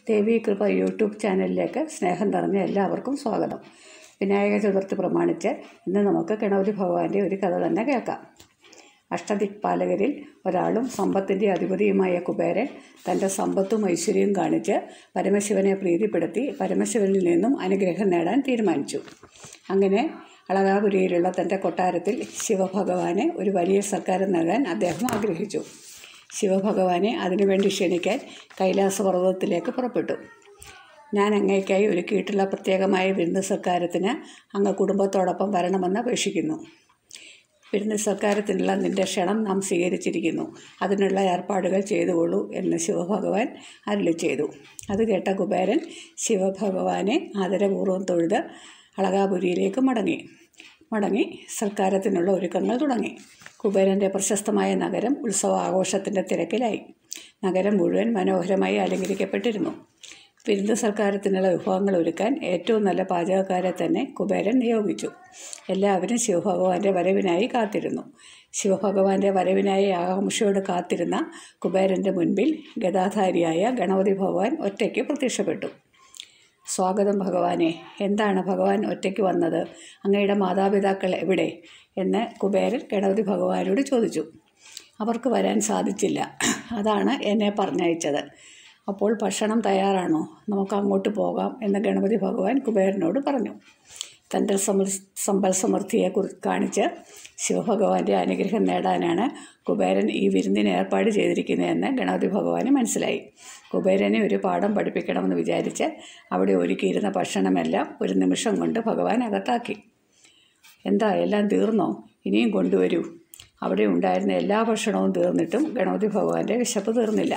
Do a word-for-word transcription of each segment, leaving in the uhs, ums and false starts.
ദേവി കൃപ യൂട്യൂബ് ചാനലിലേക്ക് സ്നേഹം നിറഞ്ഞ എല്ലാവർക്കും സ്വാഗതം. വിനായക ചതുർത്ഥി പ്രമാണിച്ച് ഇന്ന് നമുക്ക് ഗണപതി ഭഗവാന്റെ ഒരു കഥ തന്നെ കേൾക്കാം. അഷ്ടദിക്പാലകരിൽ ഒരാളും സമ്പത്തിൻ്റെ അധിപതിയുമായ കുബേരൻ തൻ്റെ സമ്പത്തും ഐശ്വര്യവും കാണിച്ച് പരമശിവനെ പ്രീതിപ്പെടുത്തി പരമശിവനിൽ നിന്നും അനുഗ്രഹം നേടാൻ തീരുമാനിച്ചു. അങ്ങനെ അളകാപുരിയിലുള്ള തൻ്റെ കൊട്ടാരത്തിൽ ശിവഭഗവാനെ ഒരു വലിയ സൽക്കാരം നൽകാൻ അദ്ദേഹം ആഗ്രഹിച്ചു. ശിവഭഗവാനെ അതിനുവേണ്ടി ക്ഷണിക്കാൻ കൈലാസപർവ്വതത്തിലേക്ക് പുറപ്പെട്ടു. ഞാൻ അങ്ങേക്കായി ഒരുക്കിയിട്ടുള്ള പ്രത്യേകമായ വിരുന്ന് സൽക്കാരത്തിന് അങ്ങ് കുടുംബത്തോടൊപ്പം വരണമെന്ന് അപേക്ഷിക്കുന്നു. വിരുന്ന് സൽക്കാരത്തിനുള്ള നിൻ്റെ ക്ഷണം നാം സ്വീകരിച്ചിരിക്കുന്നു. അതിനുള്ള ഏർപ്പാടുകൾ ചെയ്തുകൊള്ളൂ എന്ന് ശിവഭഗവാൻ അരുളി ചെയ്തു. അത് കേട്ട കുബേരൻ ശിവഭഗവാനെ ആദരപൂർവ്വം തൊഴുത് അളകാപുരിയിലേക്ക് മടങ്ങി മടങ്ങി സൽക്കാരത്തിനുള്ള ഒരുക്കങ്ങൾ തുടങ്ങി. കുബേരൻ്റെ പ്രശസ്തമായ നഗരം ഉത്സവ ആഘോഷത്തിൻ്റെ തിരക്കിലായി. നഗരം മുഴുവൻ മനോഹരമായി അലങ്കരിക്കപ്പെട്ടിരുന്നു. വിരുന്ന് സൽക്കാരത്തിനുള്ള വിഭവങ്ങൾ ഒരുക്കാൻ ഏറ്റവും നല്ല പാചകക്കാരെ തന്നെ കുബേരൻ നിയോഗിച്ചു. എല്ലാവരും ശിവഭഗവാന്റെ വരവിനായി കാത്തിരുന്നു. ശിവഭഗവാന്റെ വരവിനായി ആകാംക്ഷയോട് കാത്തിരുന്ന കുബേരൻ്റെ മുൻപിൽ ഗദാധാരിയായ ഗണപതി ഭഗവാൻ ഒറ്റയ്ക്ക് പ്രത്യക്ഷപ്പെട്ടു. സ്വാഗതം ഭഗവാനെ, എന്താണ് ഭഗവാൻ ഒറ്റയ്ക്ക് വന്നത്? അങ്ങയുടെ മാതാപിതാക്കൾ എവിടെ എന്ന് കുബേരൻ ഗണപതി ഭഗവാനോട് ചോദിച്ചു. അവർക്ക് വരാൻ സാധിച്ചില്ല, അതാണ് എന്നെ പറഞ്ഞയച്ചത്. അപ്പോൾ ഭക്ഷണം തയ്യാറാണോ? നമുക്ക് അങ്ങോട്ട് പോകാം എന്ന് ഗണപതി ഭഗവാൻ കുബേരനോട് പറഞ്ഞു. തൻ്റെ സമ സമ്പൽ സമൃദ്ധിയെ കുറി കാണിച്ച് ശിവഭഗവാന്റെ അനുഗ്രഹം നേടാനാണ് കുബേരൻ ഈ വിരുന്നിന് ഏർപ്പാട് ചെയ്തിരിക്കുന്നതെന്ന് ഗണപതി ഭഗവാന് മനസ്സിലായി. കുബേരനെ ഒരു പാഠം പഠിപ്പിക്കണമെന്ന് വിചാരിച്ച് അവിടെ ഒരുക്കിയിരുന്ന ഭക്ഷണമെല്ലാം ഒരു നിമിഷം കൊണ്ട് ഭഗവാൻ അകത്താക്കി. എന്താ, എല്ലാം തീർന്നോ? ഇനിയും കൊണ്ടുവരൂ. അവിടെ ഉണ്ടായിരുന്ന എല്ലാ ഭക്ഷണവും തീർന്നിട്ടും ഗണപതി ഭഗവാന്റെ വിശപ്പ് തീർന്നില്ല.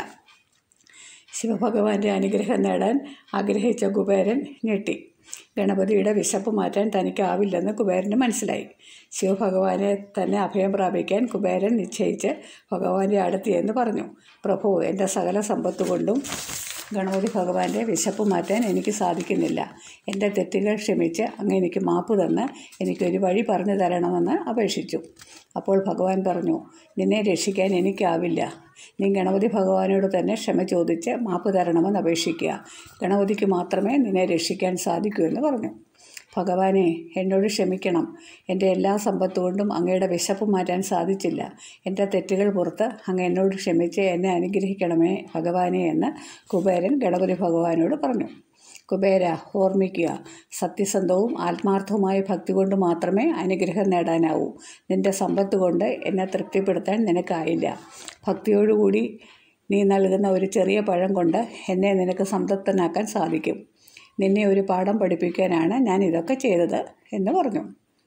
ശിവഭഗവാന്റെ അനുഗ്രഹം നേടാൻ ആഗ്രഹിച്ച കുബേരൻ ഞെട്ടി. ഗണപതിയുടെ വിശപ്പ് മാറ്റാൻ തനിക്കാവില്ലെന്ന് കുബേരന് മനസ്സിലായി. ശിവഭഗവാനെ തന്നെ അഭയം പ്രാപിക്കാൻ കുബേരൻ നിശ്ചയിച്ച് ഭഗവാന്റെ അടുത്ത് എന്ന് പറഞ്ഞു. പ്രഭു, എൻ്റെ സകല സമ്പത്ത് കൊണ്ടും ഗണപതി ഭഗവാന്റെ വിശപ്പ് മാറ്റാൻ എനിക്ക് സാധിക്കുന്നില്ല. എൻ്റെ തെറ്റുകൾ ക്ഷമിച്ച് അങ്ങ് എനിക്ക് മാപ്പ് തന്ന് എനിക്കൊരു വഴി പറഞ്ഞു തരണമെന്ന് അപേക്ഷിച്ചു. അപ്പോൾ ഭഗവാൻ പറഞ്ഞു, നിന്നെ രക്ഷിക്കാൻ എനിക്കാവില്ല. നീ ഗണപതി ഭഗവാനോട് തന്നെ ക്ഷമ ചോദിച്ച് മാപ്പ് തരണമെന്ന് അപേക്ഷിക്കുക. ഗണപതിക്ക് മാത്രമേ നിന്നെ രക്ഷിക്കാൻ സാധിക്കൂ എന്ന് പറഞ്ഞു. ഭഗവാനെ, എന്നോട് ക്ഷമിക്കണം. എൻ്റെ എല്ലാ സമ്പത്ത് കൊണ്ടും അങ്ങയുടെ വിശപ്പ് മാറ്റാൻ സാധിച്ചില്ല. എൻ്റെ തെറ്റുകൾ പുറത്ത് അങ്ങ് എന്നോട് ക്ഷമിച്ച് എന്നെ അനുഗ്രഹിക്കണമേ ഭഗവാനെ എന്ന് കുബേരൻ ഗണപതി ഭഗവാനോട് പറഞ്ഞു. കുബേര, ഓർമ്മിക്കുക, സത്യസന്ധവും ആത്മാർത്ഥവുമായ ഭക്തി കൊണ്ട് മാത്രമേ അനുഗ്രഹം നേടാനാവൂ. നിൻ്റെ സമ്പത്ത് കൊണ്ട് എന്നെ തൃപ്തിപ്പെടുത്താൻ നിനക്കായില്ല. ഭക്തിയോടുകൂടി നീ നൽകുന്ന ഒരു ചെറിയ പഴം കൊണ്ട് എന്നെ നിനക്ക് സംതൃപ്തനാക്കാൻ സാധിക്കും. നിന്നെ ഒരു പാഠം പഠിപ്പിക്കാനാണ് ഞാൻ ഇതൊക്കെ ചെയ്തത് എന്ന് പറഞ്ഞു.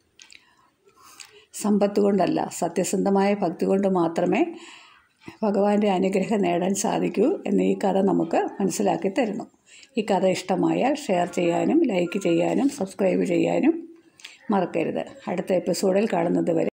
സമ്പത്ത് കൊണ്ടല്ല, സത്യസന്ധമായ ഭക്തി കൊണ്ട് മാത്രമേ ഭഗവാന്റെ അനുഗ്രഹം നേടാൻ സാധിക്കൂ എന്ന് ഈ കഥ നമുക്ക് മനസ്സിലാക്കി തരുന്നു. ഈ കഥ ഇഷ്ടമായാൽ ഷെയർ ചെയ്യാനും ലൈക്ക് ചെയ്യാനും സബ്സ്ക്രൈബ് ചെയ്യാനും മറക്കരുത്. അടുത്ത എപ്പിസോഡിൽ കാണുന്നത് വരെ